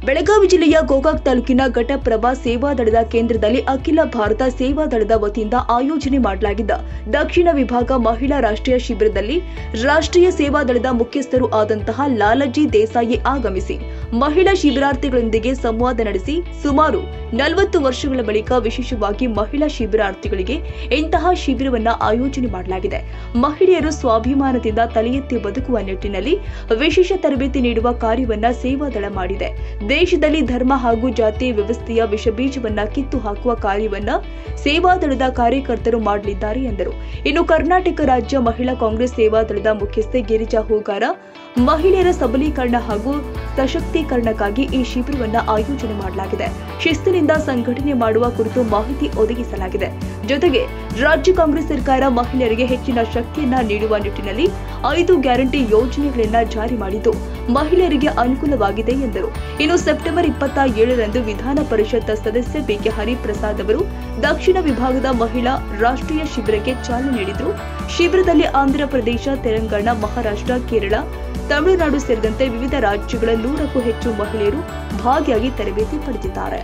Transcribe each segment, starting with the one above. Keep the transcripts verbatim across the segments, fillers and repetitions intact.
ಬೆಳಗಾವಿ ಜಿಲ್ಲೆಯ ಗೋಕಾಕ್ ತಾಲೂಕಿನ ಘಟಪ್ರಭಾ ಸೇವಾದಳದ ಕೇಂದ್ರದಲ್ಲಿ ಅಖಿಲ ಭಾರತ ಸೇವಾದಳದ ವತಿಯಿಂದ ಆಯೋಜನೆ ಮಾಡಲಾಗಿದ್ದ ದಕ್ಷಿಣ ವಿಭಾಗ ಮಹಿಳಾ ರಾಷ್ಟ್ರೀಯ ಶಿಬಿರದಲ್ಲಿ ರಾಷ್ಟ್ರೀಯ ಸೇವಾದಳದ ಮುಖ್ಯಸ್ಥರು ಆದಂತಹ ಲಾಲಜಿ ದೇಸಾಯಿ ಆಗಮಿಸಿ ಮಹಿಳಾ ಶಿಬಿರಾರ್ಥಿಗಳೊಂದಿಗೆ ಸಂವಾದ ನಡೆಸಿ ಸುಮಾರು ನಲವತ್ತು ವರ್ಷಗಳ ಬಳಿಕ ವಿಶೇಷವಾಗಿ ಮಹಿಳಾ ಶಿಬಿರಾರ್ಥಿಗಳಿಗೆ ಇಂತಹ ಶಿಬಿರವನ್ನ ಆಯೋಜನೆ ಮಾಡಲಾಗಿದೆ. ಮಹಿಳೆಯರು ಸ್ವಾಭಿಮಾನದಿಂದ ತಲೆ ಎತ್ತಿ ಬದುಕುವ ನಿಟ್ಟಿನಲ್ಲಿ ವಿಶೇಷ ತರಬೇತಿ ನೀಡುವ ಕಾರ್ಯವನ್ನ ಸೇವಾದಳ ಮಾಡಿದೆ. ದೇಶದಲ್ಲಿ ಧರ್ಮ ಹಾಗೂ ಜಾತಿ ವ್ಯವಸ್ಥೆಯ ವಿಷಬೀಜವನ್ನ ಕಿತ್ತು ಹಾಕುವ ಕಾರ್ಯವನ್ನ ಸೇವಾದಳದ ಕಾರ್ಯಕರ್ತರು ಮಾಡಲಿದ್ದಾರೆ ಎಂದರು. ಇನ್ನು ಕರ್ನಾಟಕ ರಾಜ್ಯ ಮಹಿಳಾ ಕಾಂಗ್ರೆಸ್ ಸೇವಾದಳದ ಮುಖ್ಯಸ್ಥೆ ಗಿರಿಜಾ ಹೂಗಾರ ಮಹಿಳೆಯರ ಸಬಲೀಕರಣ ಹಾಗೂ ಸಶಕ್ತೀಕರಣಕ್ಕಾಗಿ ಈ ಶಿಬಿರವನ್ನ ಆಯೋಜನೆ ಮಾಡಲಾಗಿದೆ. ಶಿಸ್ತಿನಿಂದ ಸಂಘಟನೆ ಮಾಡುವ ಕುರಿತು ಮಾಹಿತಿ ಒದಗಿಸಲಾಗಿದೆ. ಜೊತೆಗೆ ರಾಜ್ಯ ಕಾಂಗ್ರೆಸ್ ಸರ್ಕಾರ ಮಹಿಳೆಯರಿಗೆ ಹೆಚ್ಚಿನ ಶಕ್ತಿಯನ್ನ ನೀಡುವ ನಿಟ್ಟಿನಲ್ಲಿ ಐದು ಗ್ಯಾರಂಟಿ ಯೋಜನೆಗಳನ್ನ ಜಾರಿ ಮಾಡಿದ್ದು ಮಹಿಳೆಯರಿಗೆ ಅನುಕೂಲವಾಗಿದೆ ಎಂದರು. ಇನ್ನು ಸೆಪ್ಟೆಂಬರ್ ಇಪ್ಪತ್ತ ಏಳರಂದು ವಿಧಾನ ಪರಿಷತ್ ಸದಸ್ಯ ಬಿಕೆ ಹರಿಪ್ರಸಾದ್ ಅವರು ದಕ್ಷಿಣ ವಿಭಾಗದ ಮಹಿಳಾ ರಾಷ್ಟ್ರೀಯ ಶಿಬಿರಕ್ಕೆ ಚಾಲನೆ ನೀಡಿದರು. ಶಿಬಿರದಲ್ಲಿ ಆಂಧ್ರಪ್ರದೇಶ, ತೆಲಂಗಾಣ, ಮಹಾರಾಷ್ಟ್ರ, ಕೇರಳ, ತಮಿಳುನಾಡು ಸೇರಿದಂತೆ ವಿವಿಧ ರಾಜ್ಯಗಳ ನೂರಕ್ಕೂ ಹೆಚ್ಚು ಮಹಿಳೆಯರು ಭಾಗಿಯಾಗಿ ತರಬೇತಿ ಪಡೆದಿದ್ದಾರೆ.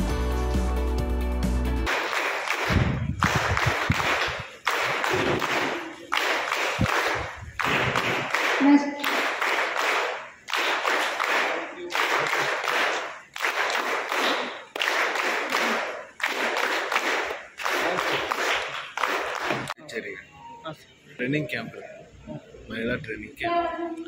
ट्रेनिंग कैंप महिला ट्रेनिंग कैंप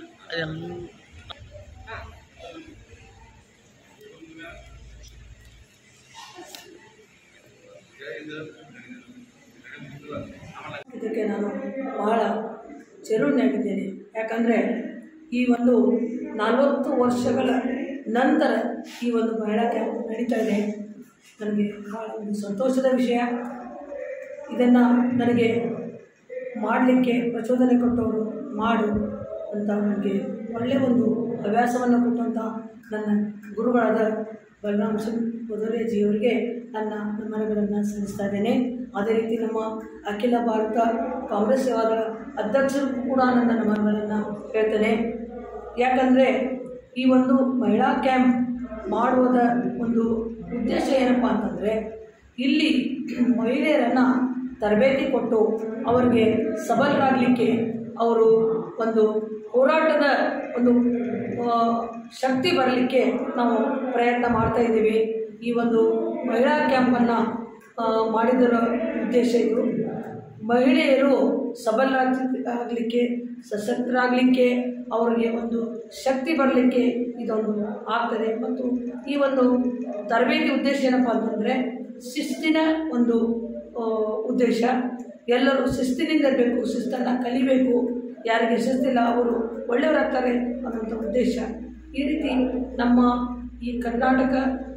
ಇದಕ್ಕೆ ನಾನು ಬಹಳ ಚಿರಋಣಿಯಾಗಿದ್ದೇನೆ. ಯಾಕಂದರೆ ಈ ಒಂದು ನಲವತ್ತು ವರ್ಷಗಳ ನಂತರ ಈ ಒಂದು ಮಹಿಳಾ ಕ್ಯಾಂಪ್ ನಡೀತಾ ಇದೆ. ನನಗೆ ಭಾಳ ಒಂದು ಸಂತೋಷದ ವಿಷಯ. ಇದನ್ನು ನನಗೆ ಮಾಡಲಿಕ್ಕೆ ಪ್ರಚೋದನೆ ಕೊಟ್ಟವರು ಮಾಡು ಅಂತ ನನಗೆ ಒಳ್ಳೆಯ ಒಂದು ಹವ್ಯಾಸವನ್ನು ಕೊಟ್ಟಂಥ ನನ್ನ ಗುರುಗಳಾದ ಬಲರಾಮ್ ಸಿಂಗ್ ಭದೌರಿಯಾಜಿಯವರಿಗೆ ನನ್ನ ನಮನಗಳನ್ನು ಸಲ್ಲಿಸ್ತಾ ಇದ್ದೇನೆ. ಅದೇ ರೀತಿ ನಮ್ಮ ಅಖಿಲ ಭಾರತ ಕಾಂಗ್ರೆಸ್ ಸೇವಾದಳ ಅಧ್ಯಕ್ಷರು ಕೂಡ ನನ್ನ ನಮನಗಳನ್ನು ಹೇಳ್ತೇನೆ. ಯಾಕಂದರೆ ಈ ಒಂದು ಮಹಿಳಾ ಕ್ಯಾಂಪ್ ಮಾಡುವುದ ಒಂದು ಉದ್ದೇಶ ಏನಪ್ಪ ಅಂತಂದರೆ ಇಲ್ಲಿ ಮಹಿಳೆಯರನ್ನು ತರಬೇತಿ ಕೊಟ್ಟು ಅವರಿಗೆ ಸಬಲರಾಗಲಿಕ್ಕೆ ಅವರು ಒಂದು ಹೋರಾಟದ ಒಂದು ಶಕ್ತಿ ಬರಲಿಕ್ಕೆ ನಾವು ಪ್ರಯತ್ನ ಮಾಡ್ತಾ ಇದ್ದೀವಿ. ಈ ಒಂದು ಮಹಿಳಾ ಕ್ಯಾಂಪನ್ನು ಮಾಡಿದರ ಉದ್ದೇಶ ಇದು. ಮಹಿಳೆಯರು ಸಬಲರಾಗಲಿಕ್ಕೆ, ಸಶಕ್ತರಾಗಲಿಕ್ಕೆ, ಅವರಿಗೆ ಒಂದು ಶಕ್ತಿ ಬರಲಿಕ್ಕೆ ಇದೊಂದು ಆಗ್ತದೆ. ಮತ್ತು ಈ ಒಂದು ತರಬೇತಿ ಉದ್ದೇಶ ಏನಪ್ಪ ಅಂತಂದರೆ ಶಿಸ್ತಿನ ಒಂದು ಉದ್ದೇಶ. ಎಲ್ಲರೂ ಶಿಸ್ತಿನಿಂದ ಇರಬೇಕು, ಶಿಸ್ತನ್ನು ಕಲಿಬೇಕು. ಯಾರಿಗೆ ಶಿಸ್ತಿಲ್ಲ ಅವರು ಒಳ್ಳೆಯವರಾಗ್ತಾರೆ ಅನ್ನೋಂಥ ಉದ್ದೇಶ. ಈ ರೀತಿ ನಮ್ಮ ಈ ಕರ್ನಾಟಕ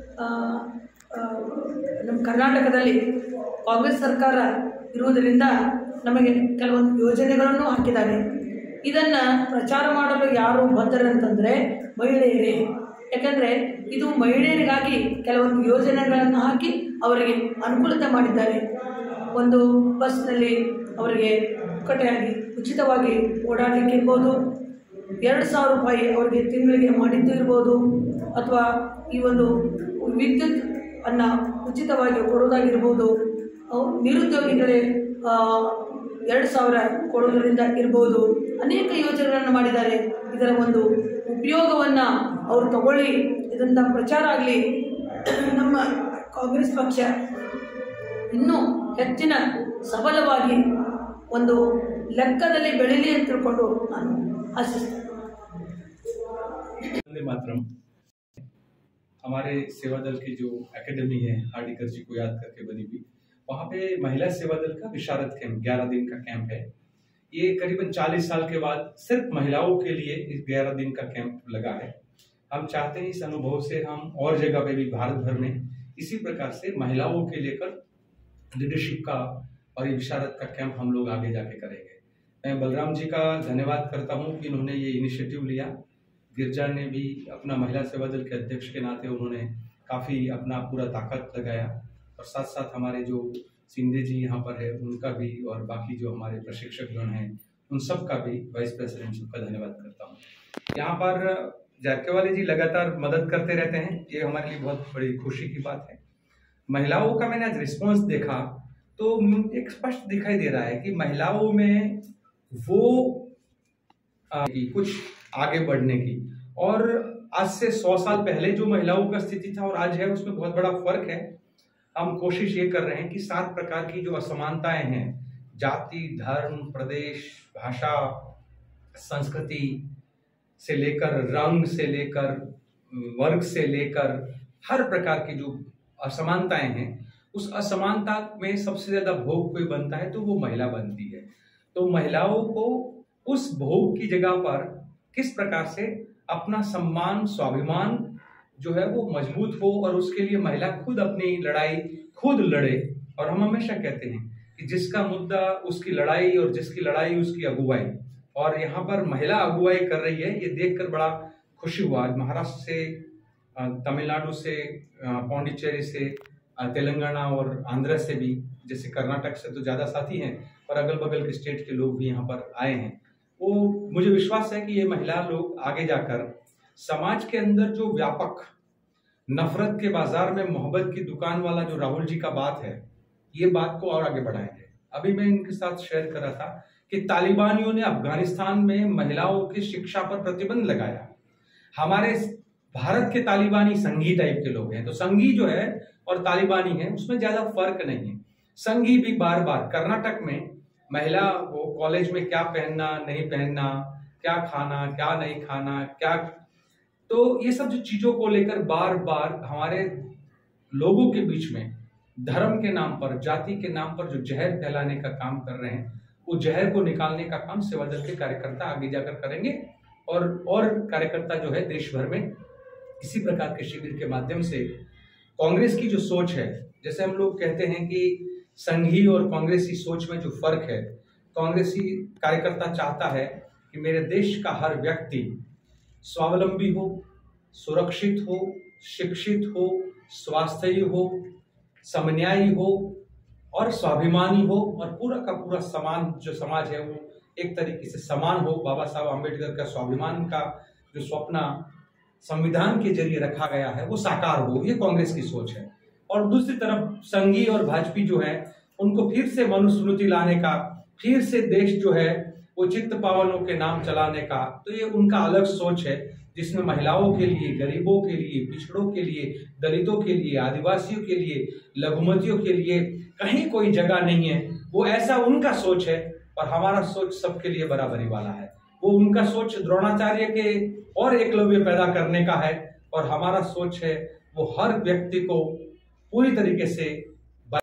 ನಮ್ಮ ಕರ್ನಾಟಕದಲ್ಲಿ ಕಾಂಗ್ರೆಸ್ ಸರ್ಕಾರ ಇರುವುದರಿಂದ ನಮಗೆ ಕೆಲವೊಂದು ಯೋಜನೆಗಳನ್ನು ಹಾಕಿದ್ದಾರೆ. ಇದನ್ನು ಪ್ರಚಾರ ಮಾಡಲು ಯಾರು ಬದ್ಧರಂತಂದರೆ ಮಹಿಳೆಯರೇ. ಯಾಕಂದರೆ ಇದು ಮಹಿಳೆಯರಿಗಾಗಿ ಕೆಲವೊಂದು ಯೋಜನೆಗಳನ್ನು ಹಾಕಿ ಅವರಿಗೆ ಅನುಕೂಲತೆ ಮಾಡಿದ್ದಾರೆ. ಒಂದು ಬಸ್ನಲ್ಲಿ ಅವರಿಗೆ ಪುಕ್ಕಟೆಯಾಗಿ ಉಚಿತವಾಗಿ ಓಡಾಡಲಿಕ್ಕೆ ಇರ್ಬೋದು, ಎರಡು ಸಾವಿರ ರೂಪಾಯಿ ಅವರಿಗೆ ತಿಂಗಳಿಗೆ ಮಾಡಿದ್ದು ಇರ್ಬೋದು, ಅಥವಾ ಈ ಒಂದು ವಿದ್ಯುತ್ ಅನ್ನು ಉಚಿತವಾಗಿ ಕೊಡೋದಾಗಿರ್ಬೋದು, ನಿರುದ್ಯೋಗಿಗಳೇ ಎರಡು ಸಾವಿರ ಕೊಡೋದರಿಂದ ಇರ್ಬೋದು. ಅನೇಕ ಯೋಜನೆಗಳನ್ನು ಮಾಡಿದ್ದಾರೆ. ಇದರ ಒಂದು ಉಪಯೋಗವನ್ನು ಅವರು ತಗೊಳ್ಳಿ, ಇದರಿಂದ ಪ್ರಚಾರ ಆಗಲಿ, ನಮ್ಮ ಕಾಂಗ್ರೆಸ್ ಪಕ್ಷ ಇನ್ನೂ ಹೆಚ್ಚಿನ ಸಬಲವಾಗಿ ಒಂದು ಲೆಕ್ಕದಲ್ಲಿ ಬೆಳೀಲಿ ಅಂತ ತಿಳ್ಕೊಂಡು ನಾನು ಆಶಿಸ್ತೇನೆ. मातरम हमारे सेवा दल की जो एकेडमी है हार्डिकर जी को याद करके बनी हुई, वहाँ पे महिला सेवा दल का विशारद कैंप ग्यारह दिन का कैंप है। ये करीबन चालीस साल के बाद सिर्फ महिलाओं के लिए इस ग्यारह दिन का कैंप लगा है। हम चाहते हैं इस अनुभव से हम और जगह पे भी भारत भर में इसी प्रकार से महिलाओं के लेकर लीडरशिप का और ये विशारद का कैंप हम लोग आगे जाके करेंगे। मैं बलराम जी का धन्यवाद करता हूँ कि इन्होंने ये इनिशिएटिव लिया। गिरजा ने भी अपना महिला सेवा दल के अध्यक्ष के नाते उन्होंने काफ़ी अपना पूरा ताकत लगाया, और साथ साथ हमारे जो सिंधे जी यहाँ पर है उनका भी, और बाकी जो हमारे प्रशिक्षक गण हैं उन सब का भी, वाइस प्रेसिडेंट सबका धन्यवाद करता हूँ। यहाँ पर जारकेवाले जी लगातार मदद करते रहते हैं, ये हमारे लिए बहुत बड़ी खुशी की बात है। महिलाओं का मैंने आज रिस्पॉन्स देखा तो एक स्पष्ट दिखाई दे रहा है कि महिलाओं में वो आ, कुछ आगे बढ़ने की, और आज से सौ साल पहले जो महिलाओं का स्थिति था और आज है उसमें बहुत बड़ा फर्क है। हम कोशिश ये कर रहे हैं कि सात प्रकार की जो असमानताएं हैं, जाति, धर्म, प्रदेश, भाषा, संस्कृति से लेकर रंग से लेकर वर्ग से लेकर हर प्रकार की जो असमानताएं हैं, उस असमानता में सबसे ज्यादा भोग कोई बनता है तो वो महिला बनती है। तो महिलाओं को उस भोग की जगह पर किस प्रकार से अपना सम्मान, स्वाभिमान जो है वो मजबूत हो, और उसके लिए महिला खुद अपनी लड़ाई खुद लड़े। और हम हमेशा कहते हैं कि जिसका मुद्दा उसकी लड़ाई और जिसकी लड़ाई उसकी अगुवाई, और यहाँ पर महिला अगुवाई कर रही है, ये देखकर बड़ा खुशी हुआ। महाराष्ट्र से, तमिलनाडु से, पौंडीचेरी से, तेलंगाना और आंध्र से भी, जैसे कर्नाटक से तो ज़्यादा साथी हैं, और अगल बगल के स्टेट के लोग भी यहाँ पर आए हैं। वो मुझे विश्वास है कि ये महिला लोग आगे जाकर समाज के अंदर जो व्यापक नफरत के बाजार में मोहब्बत की दुकान वाला जो राहुल जी का बात है, ये बात को और आगे बढ़ाएंगे। अभी मैं इनके साथ शेयर कर रहा था कि तालिबानियों ने अफगानिस्तान में महिलाओं की शिक्षा पर प्रतिबंध लगाया। हमारे भारत के तालिबानी संघी टाइप के लोग हैं, तो संघी जो है और तालिबानी है उसमें ज्यादा फर्क नहीं है। संघी भी बार बार कर्नाटक में महिला को कॉलेज में क्या पहनना नहीं पहनना, क्या खाना क्या नहीं खाना, क्या, तो ये सब जो चीजों को लेकर बार बार हमारे लोगों के बीच में धर्म के नाम पर, जाति के नाम पर जो जहर फैलाने का काम कर रहे हैं, वो जहर को निकालने का काम सेवा दल के कार्यकर्ता आगे जाकर करेंगे। और और कार्यकर्ता जो है देश भर में इसी प्रकार के शिविर के माध्यम से कांग्रेस की जो सोच है, जैसे हम लोग कहते हैं कि संघी और कांग्रेसी सोच में जो फर्क है, कांग्रेसी कार्यकर्ता चाहता है कि मेरे देश का हर व्यक्ति स्वावलंबी हो, सुरक्षित हो, शिक्षित हो, स्वास्थ्यी हो, समन्यायी हो और स्वाभिमानी हो, और पूरा का पूरा समान जो समाज है वो एक तरीके से समान हो। बाबा साहब आम्बेडकर का स्वाभिमान का जो स्वप्न संविधान के जरिए रखा गया है वो साकार हो, ये कांग्रेस की सोच है। और दूसरी तरफ संघी और भाजपा जो है उनको फिर से मनुस्मृति लाने का, फिर से देश जो है वो चित्त पावनों के नाम चलाने का, तो ये उनका अलग सोच है, जिसमें महिलाओं के लिए, गरीबों के लिए, पिछड़ों के लिए, दलितों के लिए, आदिवासियों के लिए, लघुमतियों के लिए कहीं कोई जगह नहीं है। वो ऐसा उनका सोच है, और हमारा सोच सबके लिए बराबरी वाला है। वो उनका सोच द्रोणाचार्य के और एकलव्य पैदा करने का है, और हमारा सोच है वो हर व्यक्ति को पूरी तरीके से